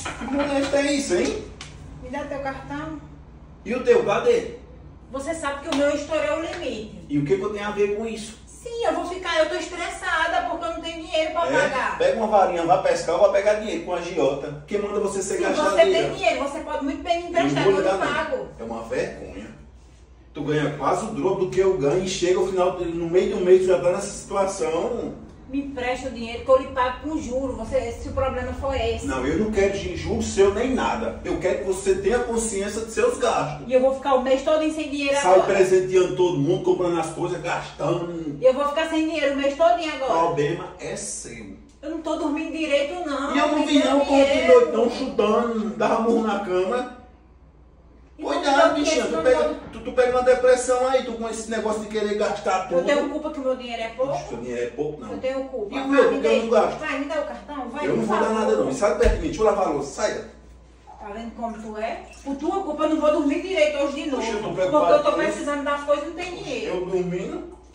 Que moleque é isso, hein? Me dá teu cartão. E o teu, cadê? Você sabe que o meu estourou o limite. E o que eu tenho a ver com isso? Sim, eu tô estressada porque eu não tenho dinheiro pra pagar. Pega uma varinha, vai pescar ou vai pegar dinheiro com a agiota. Quem manda você ser Se gastadeira? você tem dinheiro, você pode muito bem me emprestar, que eu não pago. É uma vergonha. Tu ganha quase o dobro do que eu ganho e chega ao final, no meio do mês, tu já tá nessa situação. Me empresta o dinheiro que eu lhe pago com juros, se o problema for esse. Não, eu não quero de juros seu nem nada. Eu quero que você tenha consciência de seus gastos. E eu vou ficar o mês todo sem dinheiro Sai agora. presenteando todo mundo, comprando as coisas, gastando. E eu vou ficar sem dinheiro o mês todinho O agora. problema é seu. Eu não tô dormindo direito, não. E eu não vi não, como que noitão chutando, dava murro na cama. Cuidado, bichinha, tu pega uma depressão aí, tu com esse negócio de querer gastar tudo. Eu tenho culpa que o meu dinheiro é pouco? Seu dinheiro é pouco, não. Eu tenho culpa. E o meu, porque eu não gasto? Vai, me dá o cartão, vai. Eu não vou dar nada não, sai perto de mim, deixa eu lavar a louça, sai. Tá vendo como tu é? Por tua culpa eu não vou dormir direito hoje de novo. Poxa, eu tô porque preocupado eu tô com isso. precisando das coisas e não tem dinheiro. Eu dormindo,